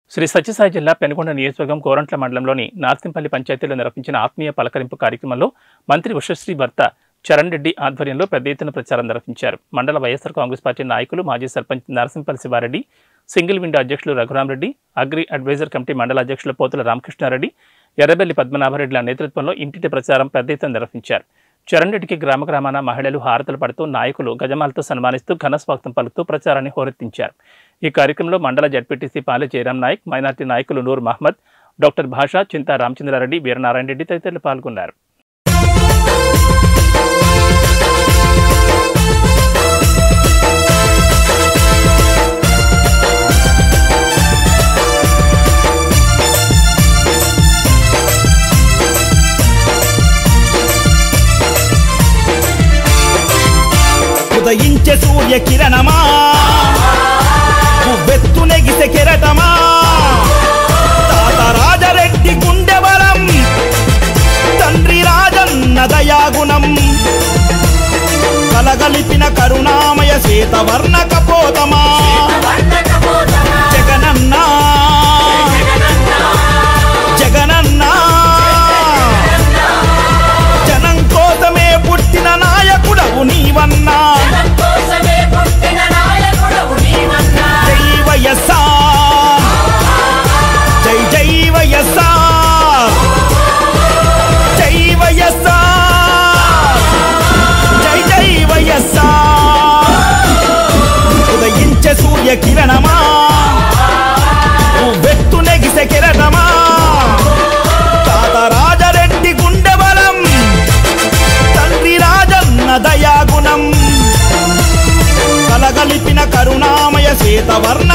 శ్రీ సత్యసాయి జిల్లా పెనుగొండ నియోజకవర్గం కోరంట్ల మండలంలోని నార్సింపల్లి పంచాయతీలో నిర్వహించిన ఆత్మీయ పలకరింపు కార్యక్రమంలో మంత్రి ఉషశ్రీ భర్త చరణ్ రెడ్డి ఆధ్వర్యంలో పెద్ద ఎత్తున ప్రచారం నిర్వహించారు. మండల వైఎస్ఆర్ కాంగ్రెస్ పార్టీ నాయకులు, మాజీ సర్పంచ్ నరసింపల్లి శివారెడ్డి, సింగిల్ విండో అధ్యక్షులు రఘురామరెడ్డి, అగ్రి అడ్వైజర్ కమిటీ మండల అధ్యక్షులు పోతుల రామకృష్ణారెడ్డి, ఎర్రబెల్లి పద్మనాభరెడ్డిల నేతృత్వంలో ఇంటింటి ప్రచారం పెద్ద ఎత్తున నిర్వహించారు. చరణ్ రెడ్డికి గ్రామాన మహిళలు హారతలు పడుతూ, నాయకులు గజమాలతో సన్మానిస్తూ ఘన స్వాగతం పలుకుతూ ప్రచారాన్ని హోరెత్తించారు. ఈ కార్యక్రమంలో మండల జడ్పీటీసీ పాలె జయరాం నాయక్, మైనార్టీ నాయకులు నూర్ మహమ్మద్, డాక్టర్ భాషా, చింతా రామచంద్రారెడ్డి, వీరనారాయణ రెడ్డి తదితరులు పాల్గొన్నారు. ఉదయించే సూర్య కిరణమా, వెత్తు నెగిసే కెరటమా, తాత రాజరెడ్డి గుండెబలం, తండ్రి రాజన్న దయాగుణం, కలగలిపిన కరుణామయ శ్వేతవర్ణ కపోతమా, జగనన్నా జగనన్నా, జనం కోసమే పుట్టిన నాయకుడవు నీవన్నా. జై వైఎస్ఆర్, జై జై వైఎస్ఆర్, జై వైఎస్ఆర్, జై జై వైఎస్ఆర్. ఉదయించే సూర్య కిరణమా, వెత్తు నెగిసే కిరణమా, తాత రాజరెడ్డి గుండెబలం, తండ్రి రాజన్న దయాగుణం, కలగలిపిన కరుణామయ శ్వేతవర్ణ